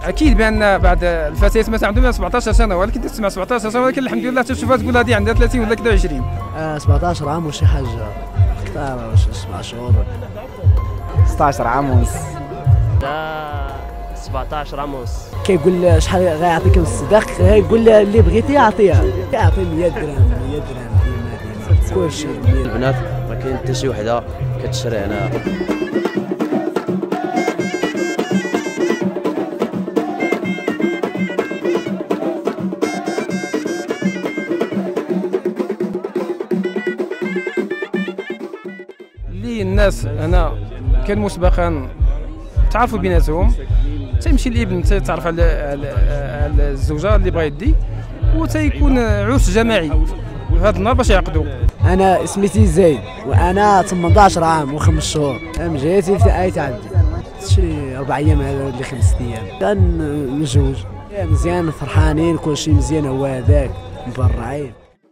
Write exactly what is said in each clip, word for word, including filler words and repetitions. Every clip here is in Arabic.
اكيد بان بعد الفتيات مثلا عندهم سبعطاش سنه، ولكن تسمع سبعطاش سنه، ولكن الحمد لله تشوفها تقول هذه عندها ثلاثين ولا كذا عشرين. آه سبعطاش عام وشي حاجه اكثر، واش سبع شهور ستطاش عام ونص. لا سبعطاش عام ونص. كيقول شحال غيعطيك الصداق، غيقول اللي بغيتي عطيها، كيعطي مية درهم مية درهم ديما ديما كلشي. البنات ما كاين حتى شي وحده كتشري هنا. اللي الناس هنا كان مسبقا تعرفوا بيناتهم، تيمشي الابن تيتعرف على على الزوجه اللي بغا يدي، وتيكون عرس جماعي في هذا النهار باش يعقدوا. انا سميتي زيد وانا ثمنطاش عام وخمس شهور. انا جيتي في اي تعدي شي اربع ايام ولا خمس ايام كنتزوج. مزيان فرحانين كلشي مزيان، هو هذاك مبرعين.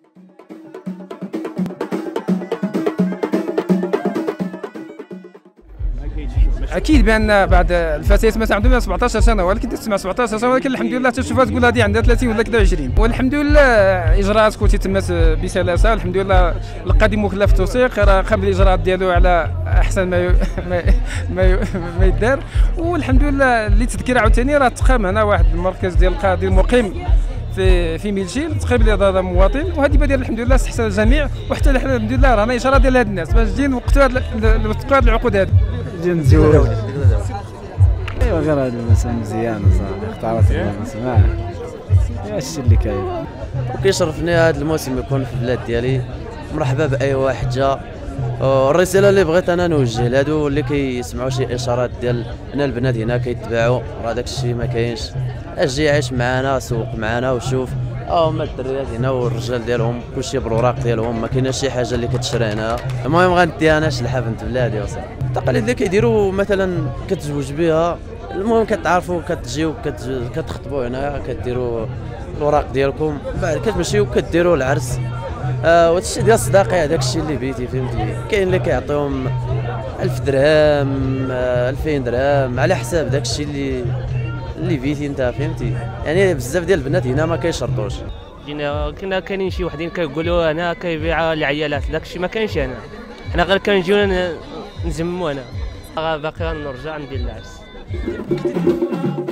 اكيد بان بعد الفتيات مثلا عندهم سبعطاش سنه، ولكن تسمع سبعطاش سنه، ولكن الحمد لله تشوفها تقول هذه عندها ثلاثين ولا كذا عشرين. والحمد لله اجراءات كنت تمت بسلاسه، الحمد لله القادم مكلف التوثيق راه قام الاجراءات ديالو على احسن ما ي... ما ما, ما يدار. والحمد لله اللي تذكر عاوتاني راه تقام هنا واحد المركز ديال القاضي المقيم في في ميلشيل، تقريبا هذا مواطن، وهذه بديل الحمد لله استحسن الجميع، وحتى الحمد لله رانا اشاره ديال هاد الناس باش تجي نوقتوا هاد العقود هذه. نجي نتزوج. ايوا غير هاد المسا مزيان صافي، اختارت المسا معاه هادشي اللي كاين. وكيشرفني هذا الموسم يكون في البلاد ديالي. مرحبا باي واحد جا. الرساله اللي بغيت انا نوجه لهادو اللي كيسمعوا شي اشارات ديال هنا البنات هنا كيتباعوا، راه داك الشيء ما كاينش. اجي عيش معنا، سوق معنا وشوف ها هما الدريات هنا والرجال ديالهم كلشي بالوراق ديالهم، ما كايناش شي حاجه اللي كتشرى هنا. المهم غندي انا شلحه بنت بلادي وصافي. التقاليد اللي كيديروا مثلا كتزوج بها، المهم كتعرفوا كتجيو كتخطبوا هنا، كديروا الوراق ديالكم، بعد كتمشيو كديروا العرس. آه وهادشي ديال الصداقه هذاك الشيء اللي بيتي فهمتي. كاين اللي كيعطيهم ألف درهم آه ألفين درهم على حساب داك الشيء اللي اللي بيتي انت فهمتي. يعني بزاف ديال البنات هنا ما كيشرطوش. جينا كنا كاينين شي وحدين كيقولوا انا كيبيع العيالات، داك الشيء ما كاينش هنا. حنا غير كنجيو نزموا هنا، باقي غنرجع ندير العرس.